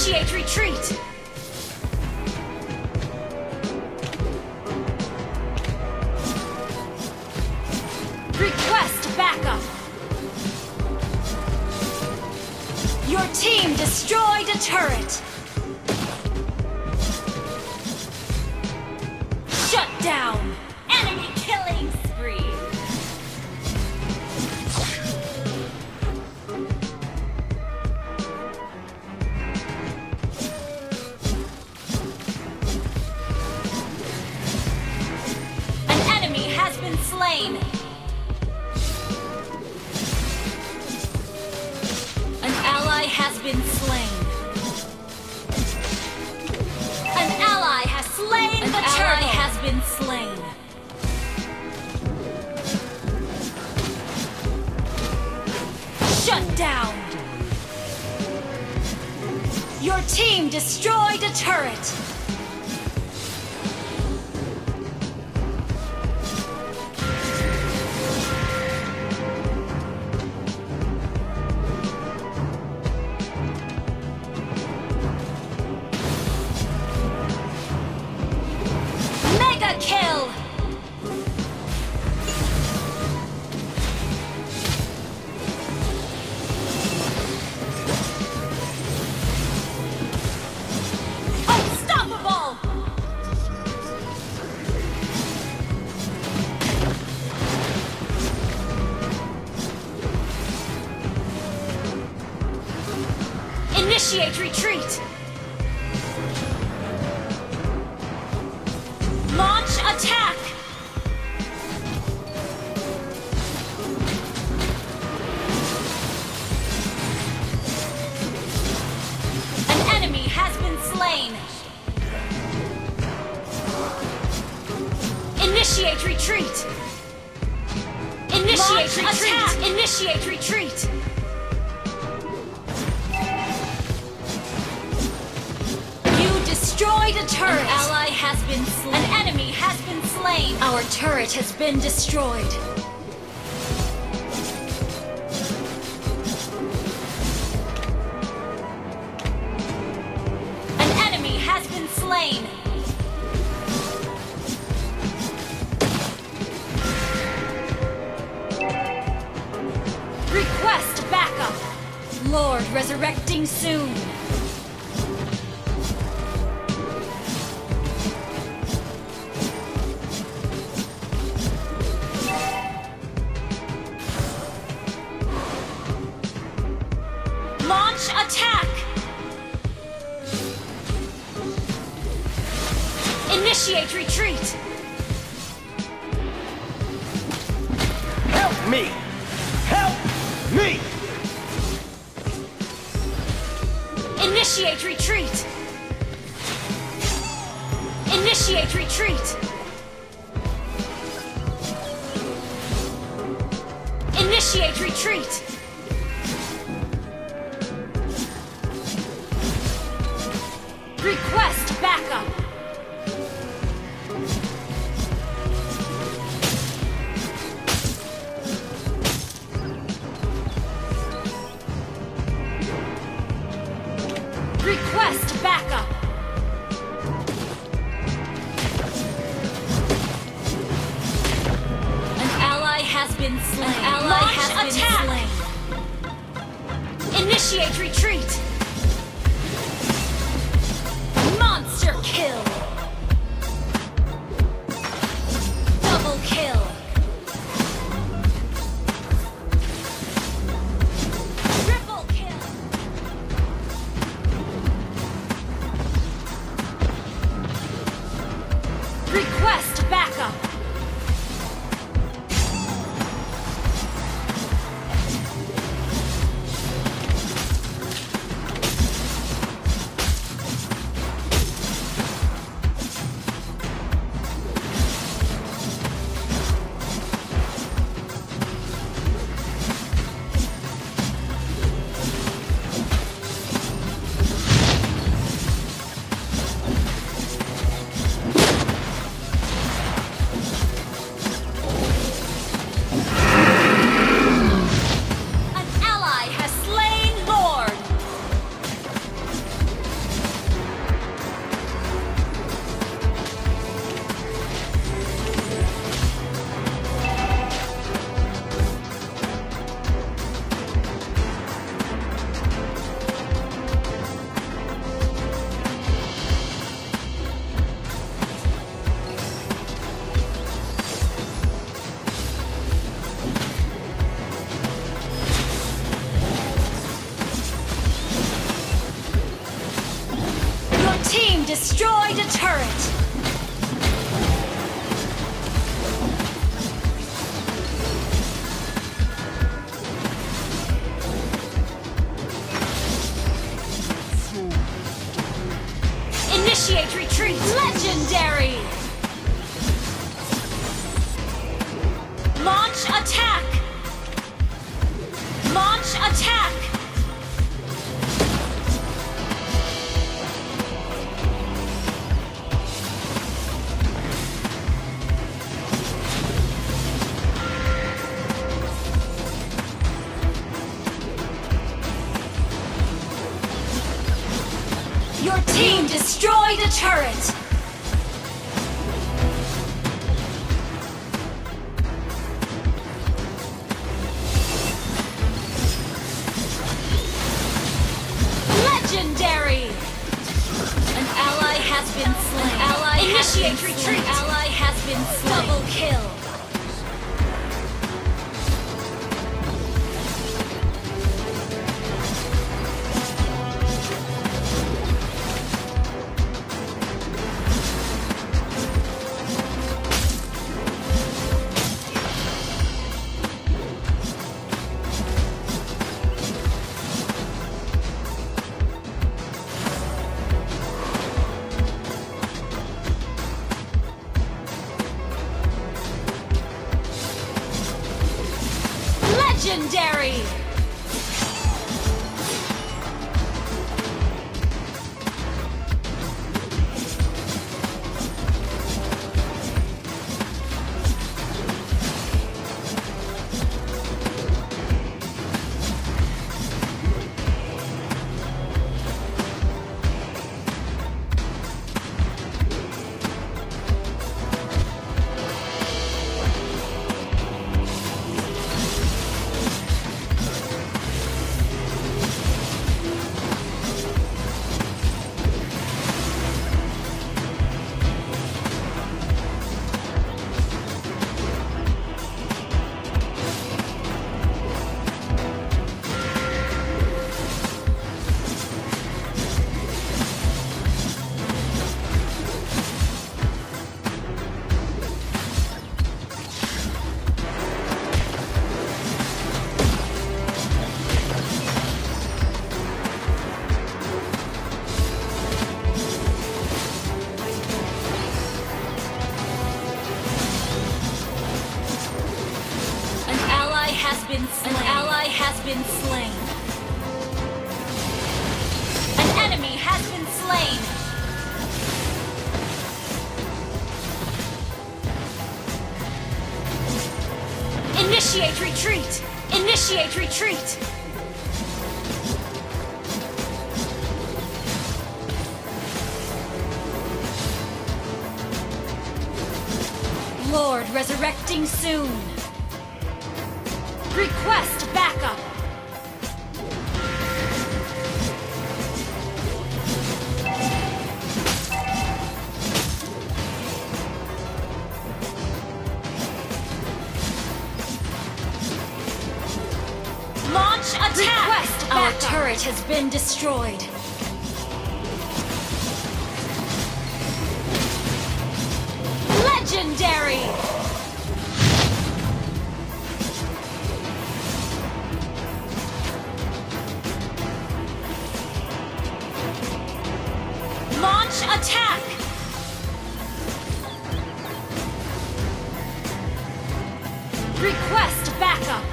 Initiate retreat! Request backup! Your team destroyed a turret! Shut down! Enemy killing spree! An enemy has been slain! Has been slain. An ally has slain the turtle. An ally has been slain. Shut down. Your team destroyed a turret. Kill! Unstoppable! Initiate retreat! Launch attack! An enemy has been slain! Initiate retreat! Initiate retreat! Attack. Initiate retreat! Destroyed a turret! An ally has been slain. An enemy has been slain. Our turret has been destroyed. An enemy has been slain. Request backup. Lord resurrecting soon. Launch attack! Initiate retreat! Help me! Help me! Initiate retreat! Initiate retreat! Initiate retreat! Request backup! Request backup! An ally has been slain. An ally has been slain. Initiate retreat! Monster kill! Double kill! Triple kill! Request backup! Initiate retreat! Legendary! Launch attack! Launch attack! Your team destroyed a turret! Legendary! An ally has been slain. An ally Initiate retreat! An ally has been slain. Double kill! Legendary! An ally has been slain. An enemy has been slain. Initiate retreat! Initiate retreat! Lord resurrecting soon. Request backup! Launch attack! Request backup! Our turret has been destroyed. Legendary! Launch attack! Request backup!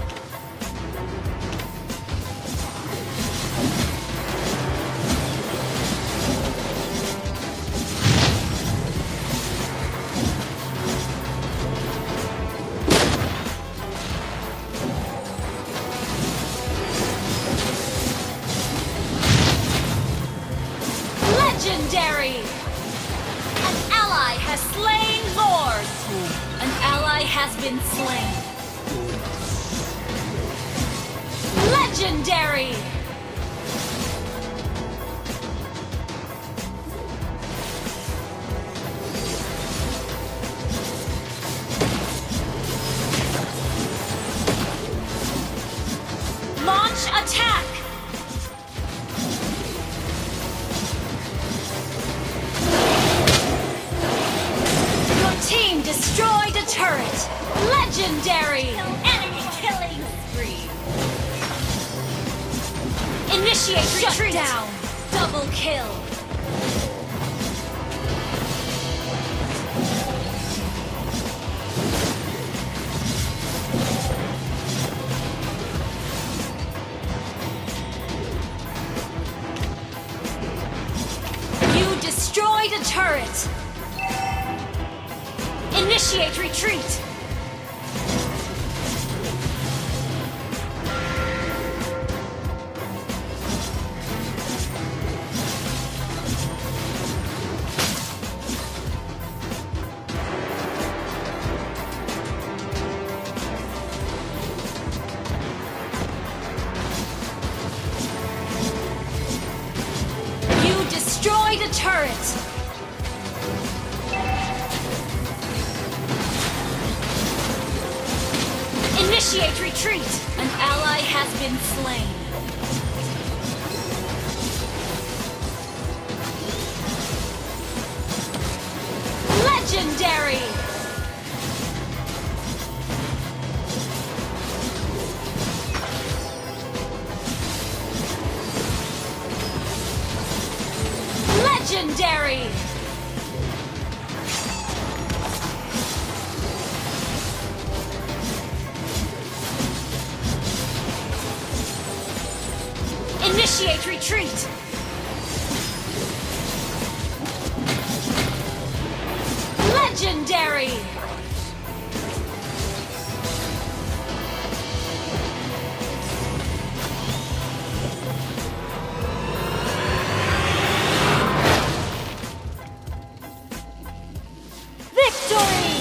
Legendary! An ally has slain Lord! An ally has been slain. Legendary! Launch attack! Team destroyed a turret! Legendary! Enemy killing spree! Initiate retreat! Down! Double kill! turret! Initiate retreat! Destroyed a turret! Initiate retreat! An ally has been slain. Legendary! Legendary! Initiate retreat! Legendary! Victory!